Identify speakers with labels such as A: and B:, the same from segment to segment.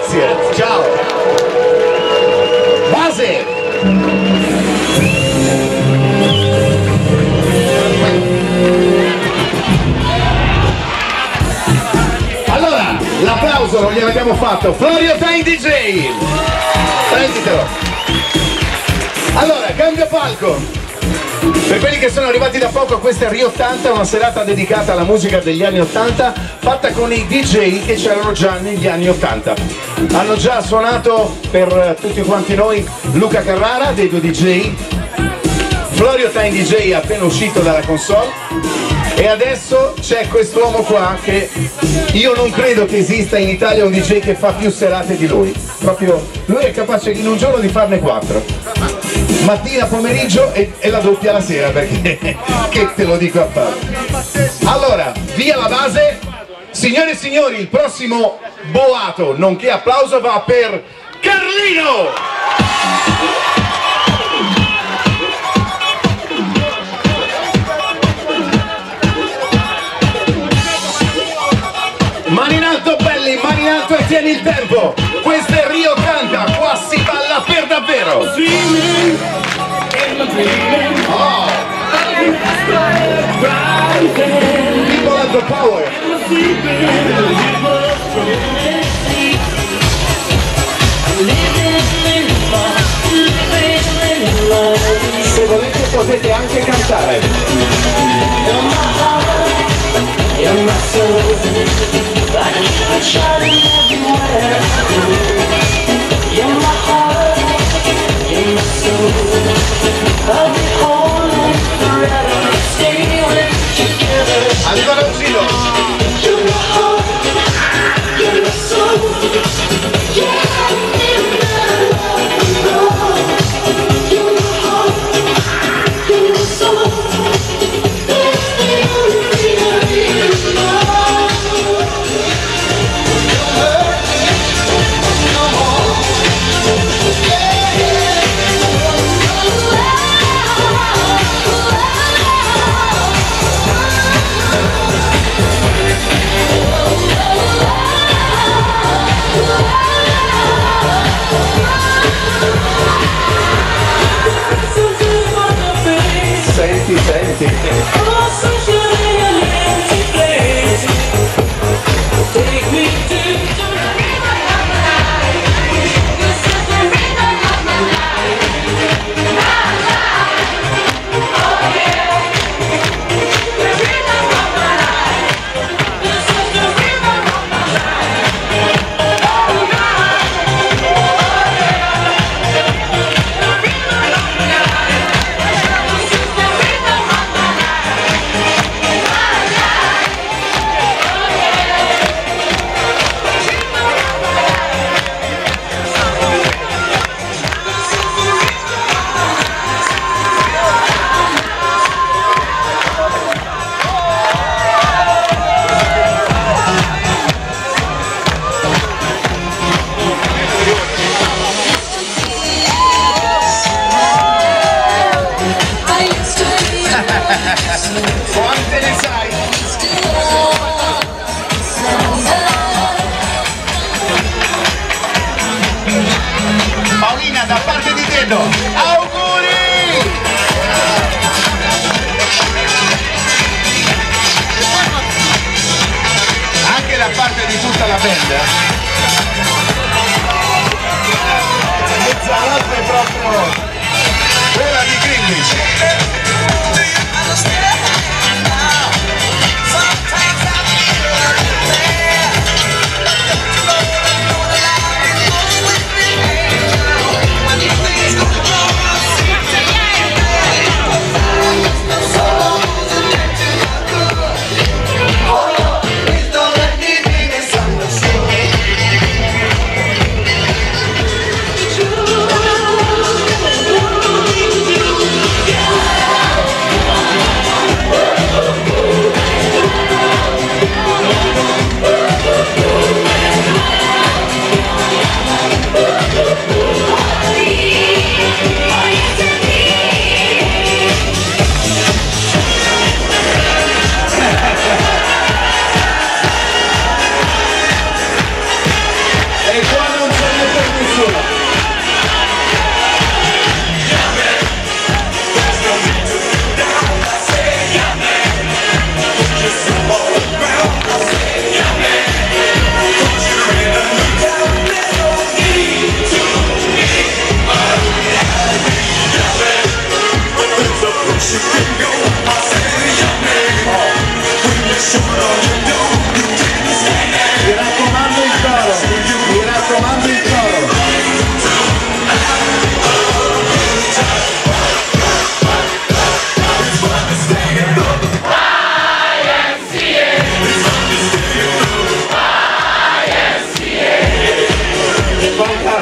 A: Grazie, ciao. Base. Allora, l'applauso non gliel'abbiamo fatto. Florio Time DJ. Prenditelo. Allora, cambio palco. Per quelli che sono arrivati da poco, questa è Rio 80, una serata dedicata alla musica degli anni 80, fatta con i DJ che c'erano già negli anni 80. Hanno già suonato per tutti quanti noi Luca Carrara, dei due DJ, Florio Time DJ è appena uscito dalla console, e adesso c'è quest'uomo qua che io non credo che esista in Italia un DJ che fa più serate di lui. Proprio lui è capace in un giorno di farne 4. Mattina, pomeriggio e la doppia la sera, perché che te lo dico a parte. Allora, via la base. Signore e signori, il prossimo boato, nonché applauso, va per Carlino! Mani in alto belli, mani in alto e tieni il tempo. Questo è Rio 80, qua si balla per davvero. Oh. People have the power. Se volete potete anche cantare. Ancora un giro. Quante ne sai? Paolina, da parte di Dedo, auguri! Anche da parte di tutta la band. Mezzanotte è proprio quella di Greenwich.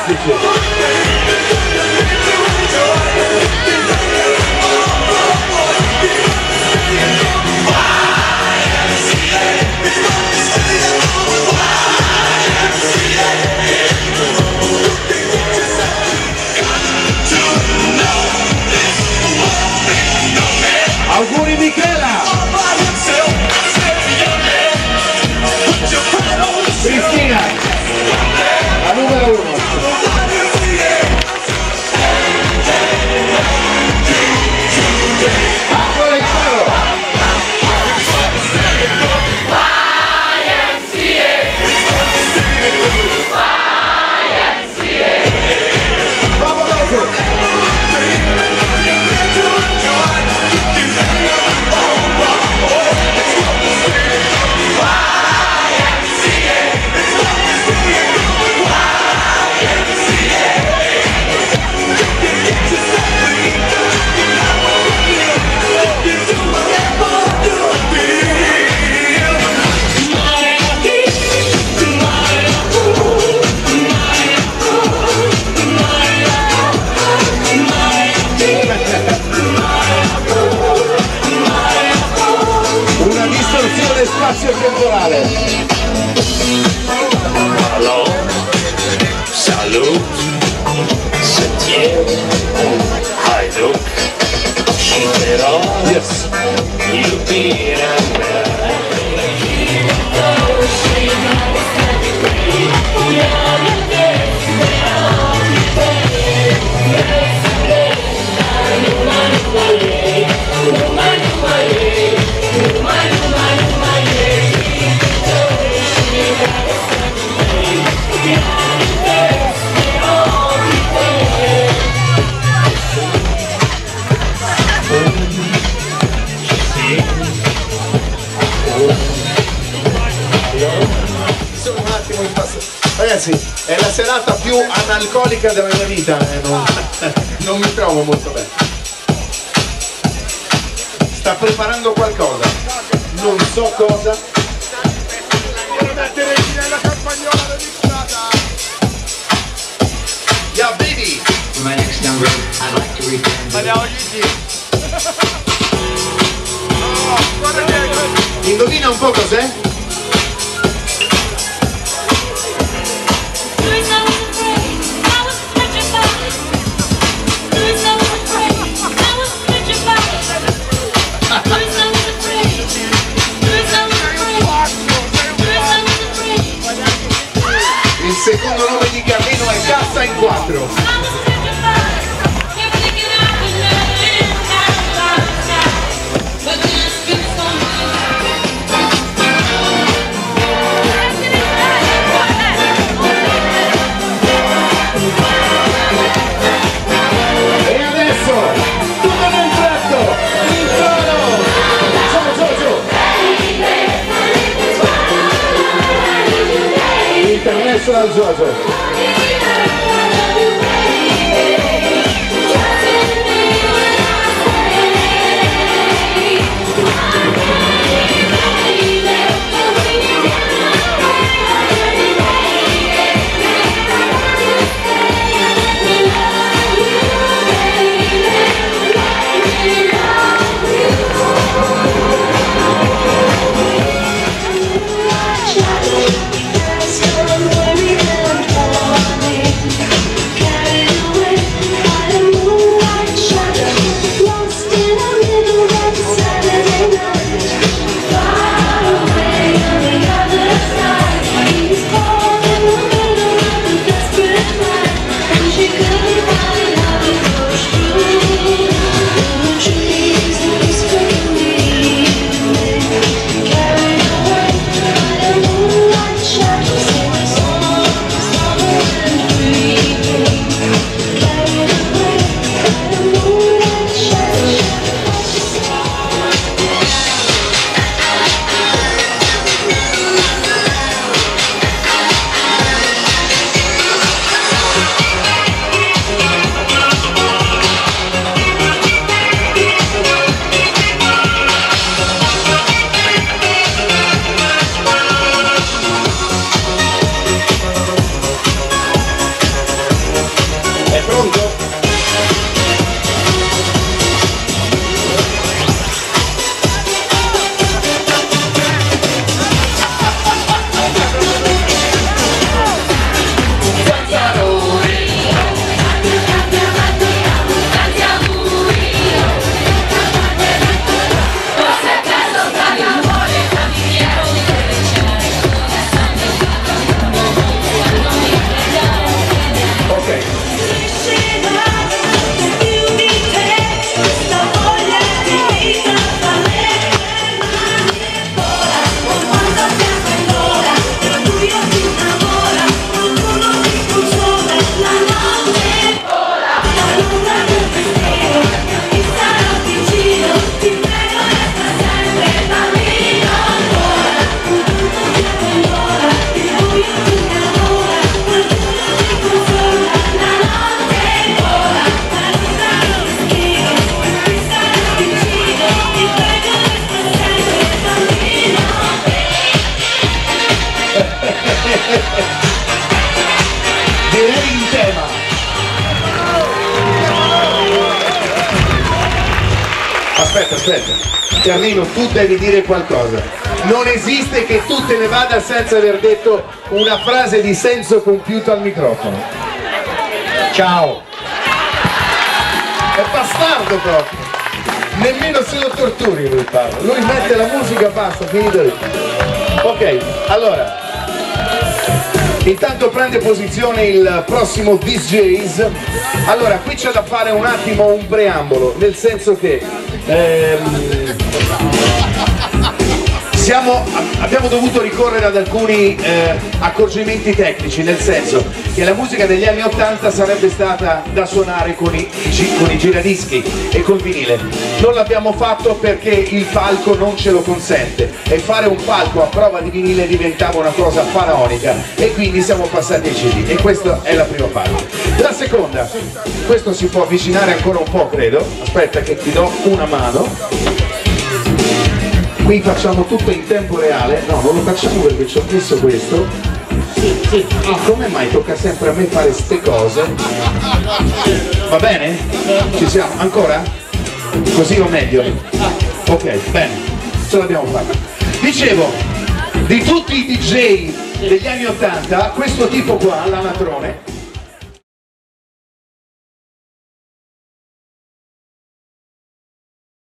A: fantastici. Auguri Michela! Cristina, la numero 1. Ancora il coro. Bravo Marco. Una distorsione spazio-temporale.
B: Allô, salut, se tiene, Hajduk, Shintero,
A: Yes.
B: Yupira,
A: Sono un attimo in passato. Ragazzi, è la serata più analcolica della mia vita, non mi trovo molto bene. Sta preparando qualcosa, non so cosa. Yeah, baby!
C: For my next number, I'd like to read
A: Indovina un po' cos'è? Il secondo nome di Carlino è Cassa in 4. E adesso, tutto nel tratto, il coro! International Jojo.
D: Carry
A: aspetta. Carlino, tu devi dire qualcosa. Non esiste che tu te ne vada senza aver detto una frase di senso compiuto al microfono. Ciao. È bastardo proprio. Nemmeno se lo torturi lui parla. Lui mette la musica, basta, finito lì. Ok, allora. Intanto prende posizione il prossimo DJs. Allora, qui c'è da fare un attimo un preambolo, nel senso che abbiamo dovuto ricorrere ad alcuni accorgimenti tecnici, nel senso che la musica degli anni 80 sarebbe stata da suonare con i giradischi e col vinile. Non l'abbiamo fatto perché il palco non ce lo consente e fare un palco a prova di vinile diventava una cosa faraonica e quindi siamo passati ai CD e questa è la prima parte. La seconda, questo si può avvicinare ancora un po', credo. Aspetta che ti do una mano. Qui facciamo tutto in tempo reale. No, non lo facciamo perché ci ho messo questo. Sì. Come mai tocca sempre a me fare ste cose? Va bene? Ci siamo? Ancora? Così o meglio? Ok, bene, ce l'abbiamo fatta. Dicevo, di tutti i DJ degli anni 80, questo tipo qua, l'anatrone,